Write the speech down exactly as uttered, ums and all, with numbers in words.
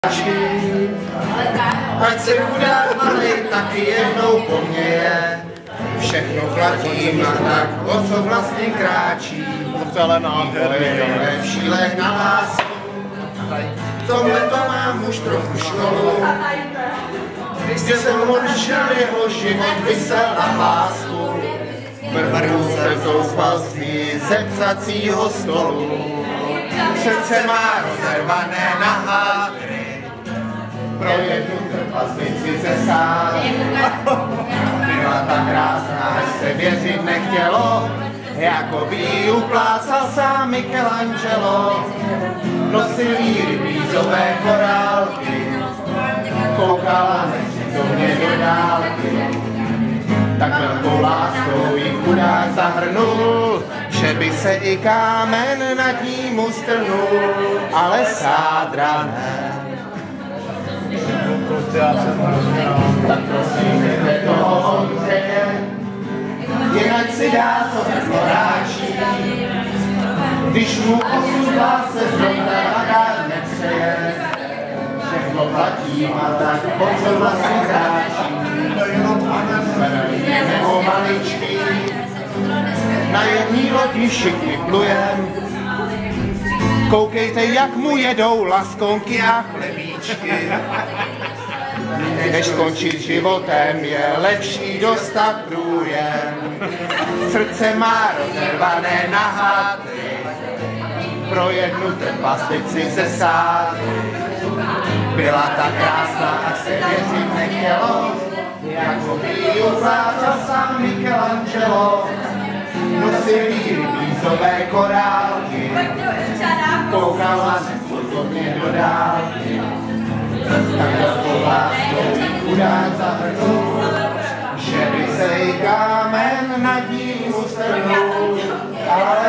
Ať se chudák malej taky jednou po mně je. Všechno platím a tak, o co vlastně kráčí. V šílech na lásku, v tomhle to mám už trochu školu. Kde jsem odšel, jeho život vysel na lásku. Vrhnu se tou spalství ze psacího stolu. Srdce má rozervané na hádry, pro jednu trpaslici ze sály. Byla tak krásná, až se věřit nechtělo, jako by ji uplácal sám Michelangelo. Nosil jí rybízové korálky, koukala nepřítomně do dálky. Tak velkou láskou jí chudák zahrnul, že by se i kámen nad ní mu strnul, ale sádra ne. Tak prosím, nechte toho Ondřeje, jinak si dá, co nezloráčí. Když mu osud vás se zrovna dát nepřeje, všechno platím a tak po co vlastně kráčí. Nebo maličký, na jedný lodi všichni plujem. Koukejte, jak mu jedou laskonky a chlebíčky. Než skončit životem, je lepší dostat průjem. Srdce má rozervané na hádry, pro jednu trpaslici ze sády. Byla tak krásná, až se věřit nechtělo, jako by ji uplácal sám Michelangelo. Nosil jí rybízové korálky, koukala nepozorně do dálky. Tak velkou láskou jí chudák zahrnul, že by se i kámen nad ní ustrnul, ale